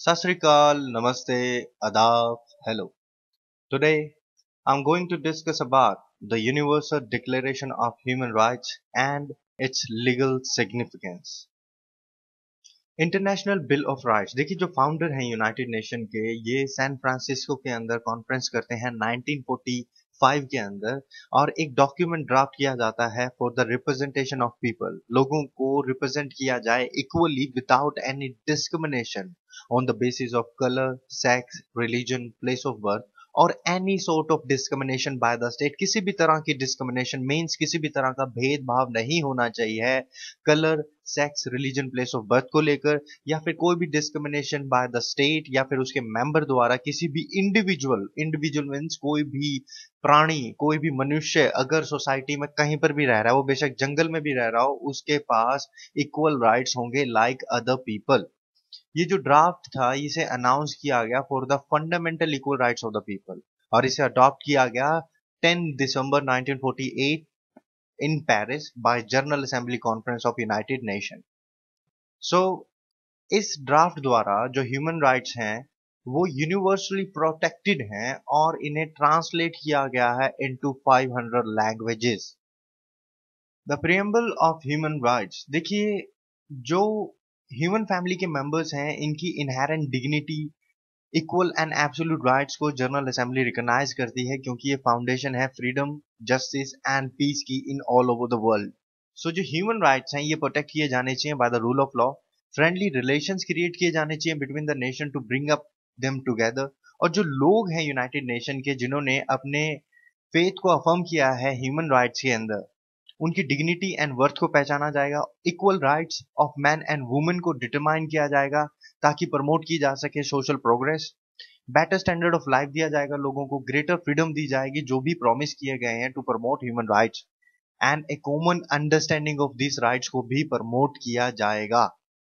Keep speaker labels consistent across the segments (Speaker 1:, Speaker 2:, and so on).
Speaker 1: Sat Sri Akal, Namaste, Adab, hello. Today, I'm going to discuss about the Universal Declaration of Human Rights and its legal significance. International bill of rights, देखिए जो founder हैं United nation के, ये San Francisco के अंदर conference करते हैं 1945 के अंदर, और एक डॉक्यूमेंट ड्राफ्ट किया जाता है for the representation of people. लोगों को रिप्रेजेंट किया जाए equally without any discrimination on the basis of colour, sex, religion, place of birth और any sort of discrimination by the state. किसी भी तरह की डिस्क्रिमिनेशन मीन्स किसी भी तरह का भेदभाव नहीं होना चाहिए colour, sex, religion, place of birth को लेकर, या फिर कोई भी डिस्क्रिमिनेशन बाय द स्टेट या फिर उसके मेंबर द्वारा किसी भी इंडिविजुअल मीन्स कोई भी प्राणी, कोई भी मनुष्य अगर सोसाइटी में कहीं पर भी रह रहा है, वो बेशक जंगल में भी रह रहा हो, उसके पास इक्वल राइट्स होंगे लाइक अदर पीपल। ये जो ड्राफ्ट था इसे अनाउंस किया गया for the fundamental equal rights of the people, और इसे अडॉप्ट किया गया 10 दिसंबर 1948 in Paris by General Assembly Conference of United Nations। सो इस ड्राफ्ट द्वारा जो ह्यूमन राइट्स हैं वो यूनिवर्सली प्रोटेक्टेड हैं और इन्हें ट्रांसलेट किया गया है into 500 languages. The preamble of human rights, देखिए जो ह्यूमन फैमिली के मेंबर्स हैं इनकी inherent dignity, equal and absolute rights को जनरल असेंबली रिकॉग्नाइज करती है, क्योंकि ये फाउंडेशन है फ्रीडम, जस्टिस एंड पीस की in all over the world. So जो ह्यूमन राइट्स हैं ये प्रोटेक्ट किए जाने चाहिए by the rule of law. Friendly relations create किए जाने चाहिए between the nation to bring up them together. और जो लोग हैं यूनाइटेड नेशन के जिन्होंने अपने फेथ को अफर्म किया है ह्यूमन राइट्स के अंदर, उनकी डिग्निटी एंड वर्थ को पहचाना जाएगा। Equal rights of man and women को डिटरमाइन किया जाएगा ताकि प्रमोट की जा सके social progress. Better standard of life दिया जाएगा लोगों को, ग्रेटर फ्रीडम दी जाएगी जो भी प्रॉमिस किए गए हैं to promote human rights, and a common understanding of this rights को भी प्रमोट किया जाएगा।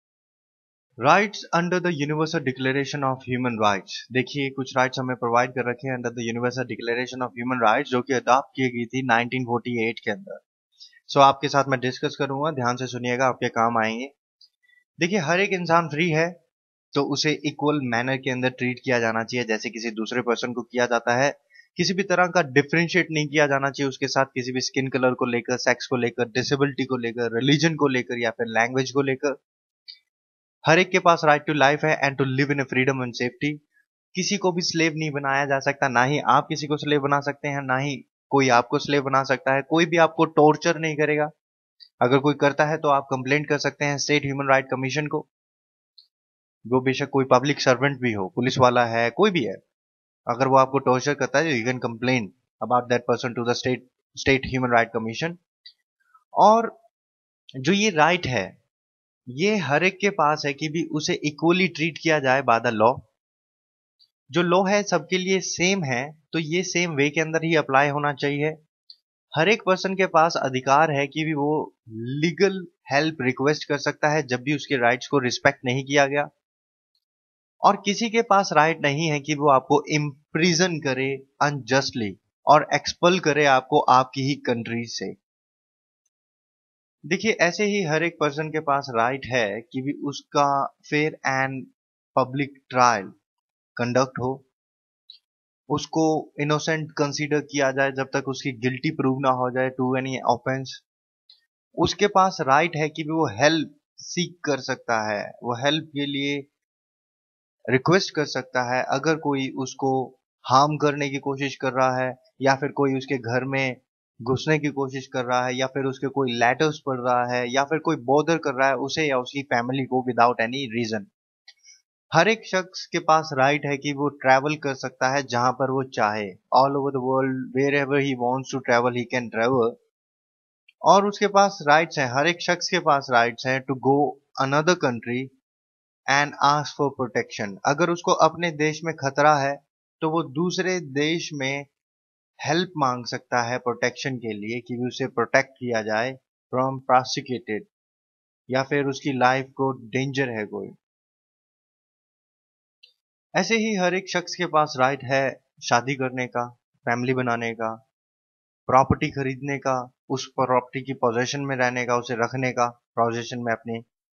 Speaker 1: Rights under the universal declaration of human rights, देखिए कुछ राइट्स हमें प्रोवाइड कर रखे हैं under the universal declaration of human rights जो कि अडॉप्ट की गई थी 1948 के अंदर। सो आपके साथ मैं डिस्कस करूंगा, ध्यान से सुनिएगा, आपके काम आएंगे। देखिए हर एक इंसान फ्री है तो उसे इक्वल मैनर के अंदर ट्रीट किया जाना चाहिए जैसे किसी दूसरे पर्सन को किया जाता है। किसी भी तरह का डिफरेंशिएट नहीं किया जाना चाहिए उसके साथ, किसी भी स्किन कलर को लेकर, सेक्स को लेकर, डिसेबिलिटी को लेकर, रिलीजन को लेकर या फिर लैंग्वेज को लेकर। हर एक के पास राइट टू लाइफ है and to live in freedom and safety. किसी को भी स्लेव नहीं बनाया जा सकता, ना ही आप किसी को स्लेव बना सकते हैं, ना ही कोई आपको स्लेव बना सकता है। कोई भी आपको टॉर्चर नहीं करेगा। अगर कोई करता है तो आप कंप्लेंट कर सकते हैं स्टेट ह्यूमन राइट कमीशन को। वो बेशक कोई पब्लिक सर्वेंट भी हो, पुलिस वाला है, कोई भी है, अगर वो आपको टॉर्चर करता है you can complain about that person to the state human right commission. और जो ये राइट है ये हर एक के पास है कि भी उसे इक्वली ट्रीट किया जाए बाय द लॉ। जो लॉ है सबके लिए सेम है तो ये सेम वे के अंदर ही अप्लाई होना चाहिए। हर एक पर्सन के पास अधिकार है कि भी वो लीगल हेल्प रिक्वेस्ट कर सकता है जब भी उसके राइट्स को रिस्पेक्ट नहीं किया गया। और किसी के पास राइट नहीं है कि वो आपको इम्प्रिजन करे अनजस्टली और एक्सपल करे आपको आपकी ही कंट्री से। देखिए ऐसे ही हर एक पर्सन के पास राइट है कि भी उसका fair and public trial conduct हो, उसको इनोसेंट कंसीडर किया जाए जब तक उसकी गिल्टी प्रूव ना हो जाए टू एनी ऑफेंस। उसके पास राइट है कि भी वो हेल्प सीख कर सकता है, वो हेल्प के लिए रिक्वेस्ट कर सकता है अगर कोई उसको हार्म करने की कोशिश कर रहा है, या फिर कोई उसके घर में घुसने की कोशिश कर रहा है, या फिर उसके कोई लेटर्स पढ़ रहा है, या फिर कोई बॉदर कर रहा है उसे या उसकी फैमिली को विदाउट एनी रीजन। हर एक शख्स के पास राइट है कि वो ट्रैवल कर सकता है जहां पर वो चाहे, all over the world, wherever he wants to travel he can travel. और उसके पास राइट्स हैं, हर एक शख्स के पास राइट्स हैं to go another country and ask for protection. अगर उसको अपने देश में खतरा है तो वो दूसरे देश में हेल्प मांग सकता है प्रोटेक्शन के लिए कि उसे प्रोटेक्ट किया जाए फ्रॉम प्रोसिक्यूटेड, या फिर उसकी लाइफ को डेंजर है कोई। ऐसे ही हर एक शख्स के पास राइट है शादी करने का, फैमिली बनाने का, प्रॉपर्टी खरीदने का, उस प्रॉपर्टी की पोजेशन में रहने का, उसे रखने का पोजेशन में अपनी।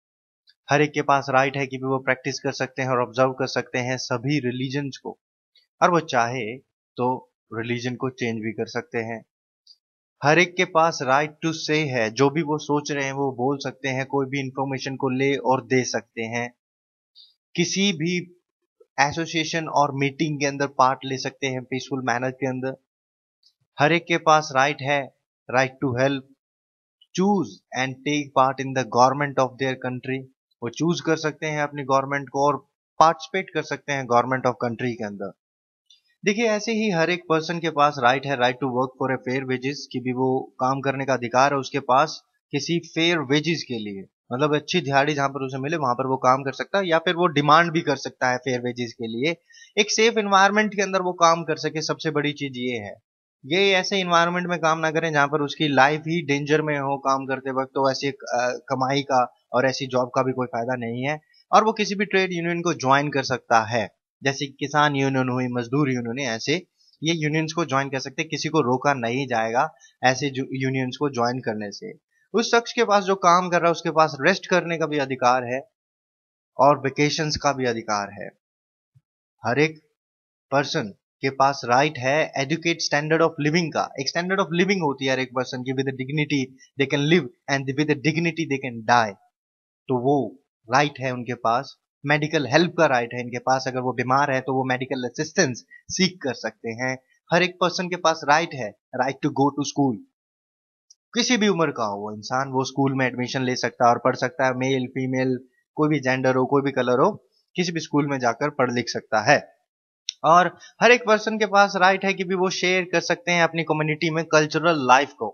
Speaker 1: हर एक के पास राइट है कि भी वो प्रैक्टिस कर सकते हैं और ऑब्जर्व कर सकते हैं सभी रिलीजन्स को, और वो चाहे तो रिलीजन को चेंज भी कर सकते हैं। हर एक के पास राइट टू से है, जो भी वो सोच रहे हैं वो बोल सकते हैं, कोई भी इंफॉर्मेशन को ले और दे सकते हैं, किसी भी एसोसिएशन और मीटिंग के अंदर पार्ट ले सकते हैं पीसफुल मैनर के अंदर। हर एक के पास राइट है, right to help, choose and take part in the government of their country. वो चूज कर सकते हैं अपनी गवर्नमेंट को और पार्टिसिपेट कर सकते हैं गवर्नमेंट ऑफ कंट्री के अंदर। देखिए ऐसे ही हर एक पर्सन के पास राइट है, right to work for a fair wages, कि भी वो काम करने का अधिकार है उसके पास किसी फेयर वेजेस के लिए, मतलब अच्छी दिहाड़ी जहां पर उसे मिले वहां पर वो काम कर सकता है, या फिर वो डिमांड भी कर सकता है फेयर वेजेस के लिए, एक सेफ इन्वायरमेंट के अंदर वो काम कर सके। सबसे बड़ी चीज ये है, ये ऐसे इन्वायरमेंट में काम ना करें जहां पर उसकी लाइफ ही डेंजर में हो काम करते वक्त, तो ऐसी कमाई का और ऐसी जॉब का भी कोई फायदा नहीं है। और वो किसी भी ट्रेड यूनियन को ज्वाइन कर सकता है, जैसे किसान यूनियन हुई, मजदूर यूनियन, ऐसे ये यूनियंस को ज्वाइन कर सकते हैं, किसी को रोका नहीं जाएगा ऐसे यूनियंस को ज्वाइन करने से। उस शख्स के पास जो काम कर रहा है उसके पास रेस्ट करने का भी अधिकार है और वेकेशंस का भी अधिकार है। हर एक पर्सन के पास राइट है एडुकेट स्टैंडर्ड ऑफ लिविंग का। एक स्टैंडर्ड ऑफ लिविंग होती है हर एक पर्सन की, with dignity they can live and with dignity they can die. तो वो राइट है उनके पास। मेडिकल हेल्प का राइट है इनके पास, अगर वो बीमार है तो वो मेडिकल असिस्टेंस सीख कर सकते हैं। हर एक पर्सन के पास राइट है, right to go to school. किसी भी उम्र का हो वो इंसान, वो स्कूल में एडमिशन ले सकता है और पढ़ सकता है, मेल फीमेल कोई भी जेंडर हो, कोई भी कलर हो, किसी भी स्कूल में जाकर पढ़ लिख सकता है। और हर एक पर्सन के पास राइट है कि भी वो शेयर कर सकते हैं अपनी कम्युनिटी में कल्चरल लाइफ को।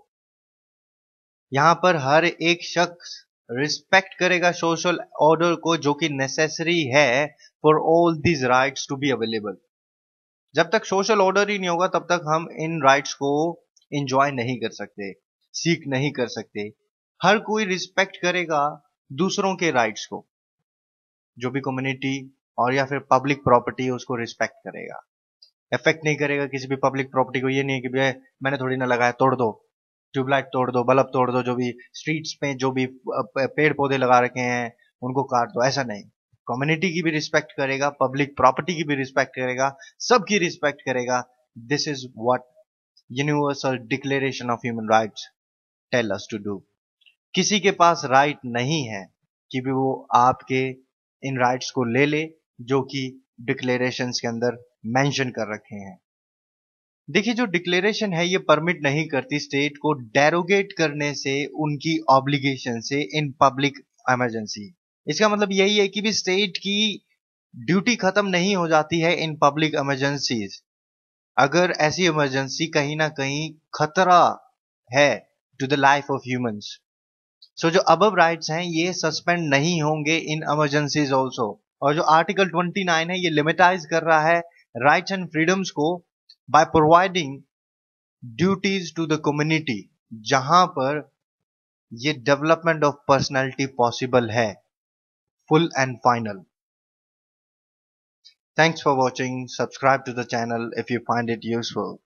Speaker 1: यहाँ पर हर एक शख्स रिस्पेक्ट करेगा सोशल ऑर्डर को, जो कि नेसेसरी है for all these rights to be available. जब तक सोशल ऑर्डर ही नहीं होगा तब तक हम इन राइट्स को एंजॉय नहीं कर सकते, सीख नहीं कर सकते। हर कोई रिस्पेक्ट करेगा दूसरों के राइट्स को, जो भी कम्युनिटी और या फिर पब्लिक प्रॉपर्टी है उसको रिस्पेक्ट करेगा, इफेक्ट नहीं करेगा किसी भी पब्लिक प्रॉपर्टी को। ये नहीं है कि भैया मैंने थोड़ी ना लगाया, तोड़ दो, ट्यूबलाइट तोड़ दो, बल्ब तोड़ दो, जो भी स्ट्रीट्स पे जो भी पेड़ पौधे लगा रखे हैं उनको काट दो, ऐसा नहीं। कम्युनिटी की भी रिस्पेक्ट करेगा, पब्लिक प्रॉपर्टी की भी रिस्पेक्ट करेगा, सबकी रिस्पेक्ट करेगा। This is what universal declaration of human rights tell us to do. किसी के पास राइट नहीं है कि भी वो आपके इन राइट्स को ले ले जो कि डिक्लेरेशंस के अंदर मेंशन कर रखे हैं। देखिए जो डिक्लेरेशन है ये परमिट नहीं करती स्टेट को डेरोगेट करने से उनकी ऑब्लिगेशन से इन पब्लिक इमरजेंसी। इसका मतलब यही है कि भी स्टेट की ड्यूटी खत्म नहीं हो जाती है इन पब्लिक इमरजेंसीज, अगर ऐसी इमरजेंसी कहीं ना कहीं खतरा है to the life of humans. So जो अबव राइट्स हैं ये सस्पेंड नहीं होंगे इन इमरजेंसीज ऑल्सो। और जो आर्टिकल 29 है ये लिमिटाइज कर रहा है राइट्स एंड फ्रीडम्स को by providing duties to the community, जहां पर ये डेवलपमेंट ऑफ पर्सनैलिटी पॉसिबल है, full and final. Thanks for watching. Subscribe to the channel if you find it useful.